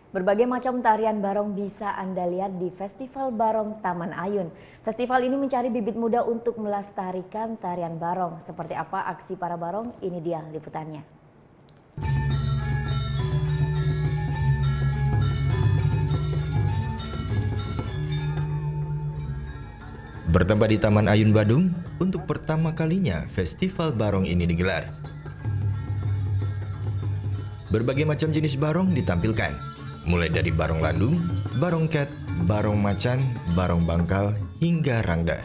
Berbagai macam tarian barong bisa Anda lihat di Festival Barong Taman Ayun. Festival ini mencari bibit muda untuk melestarikan tarian barong. Seperti apa aksi para barong? Ini dia liputannya. Bertempat di Taman Ayun Badung, untuk pertama kalinya Festival Barong ini digelar. Berbagai macam jenis barong ditampilkan, mulai dari barong landung, barong cat, barong macan, barong bangkal, hingga rangda.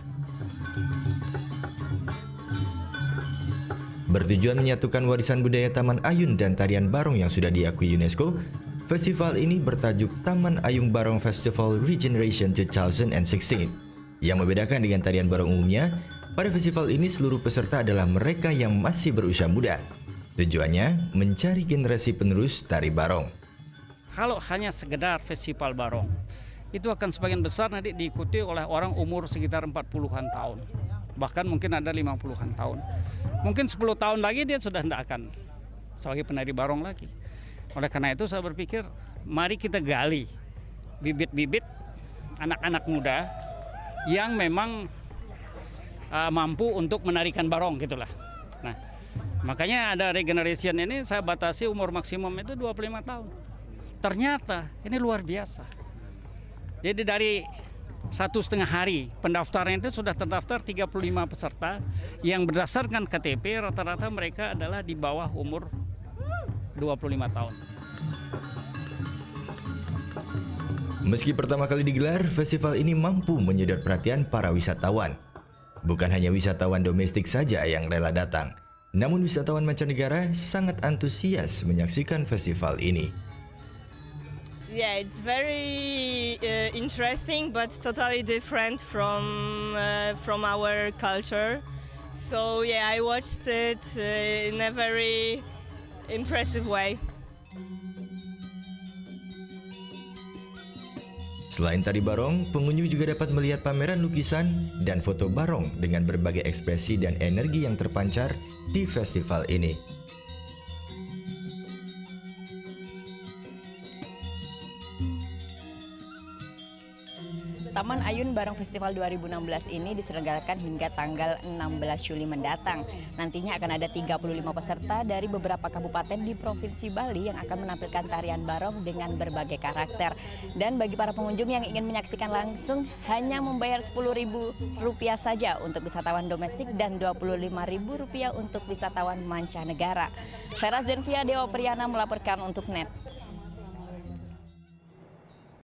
Bertujuan menyatukan warisan budaya Taman Ayun dan tarian barong yang sudah diakui UNESCO, festival ini bertajuk Taman Ayun Barong Festival Regeneration 2016. Yang membedakan dengan tarian barong umumnya, pada festival ini seluruh peserta adalah mereka yang masih berusia muda. Tujuannya mencari generasi penerus tari barong. Kalau hanya sekedar festival barong, itu akan sebagian besar nanti diikuti oleh orang umur sekitar 40-an tahun. Bahkan mungkin ada 50-an tahun. Mungkin 10 tahun lagi dia sudah tidak akan sebagai penari barong lagi. Oleh karena itu saya berpikir, mari kita gali bibit-bibit anak-anak muda yang memang mampu untuk menarikan barong gitulah. Nah, makanya ada regeneration ini saya batasi umur maksimum itu 25 tahun. Ternyata ini luar biasa. Jadi dari 1,5 hari pendaftaran itu sudah terdaftar 35 peserta yang berdasarkan KTP rata-rata mereka adalah di bawah umur 25 tahun. Meski pertama kali digelar, festival ini mampu menyedot perhatian para wisatawan. Bukan hanya wisatawan domestik saja yang rela datang, namun wisatawan mancanegara sangat antusias menyaksikan festival ini. Yeah, it's very interesting, but totally different from our culture. So yeah, I watched it in a very impressive way. Selain tari barong, pengunjung juga dapat melihat pameran lukisan dan foto barong dengan berbagai ekspresi dan energi yang terpancar di festival ini. Taman Ayun Barong Festival 2016 ini diselenggarakan hingga tanggal 16 Juli mendatang. Nantinya akan ada 35 peserta dari beberapa kabupaten di Provinsi Bali yang akan menampilkan tarian barong dengan berbagai karakter. Dan bagi para pengunjung yang ingin menyaksikan langsung hanya membayar Rp10.000 saja untuk wisatawan domestik dan Rp25.000 untuk wisatawan mancanegara. Vera Zenvia Dewa Priyana melaporkan untuk NET.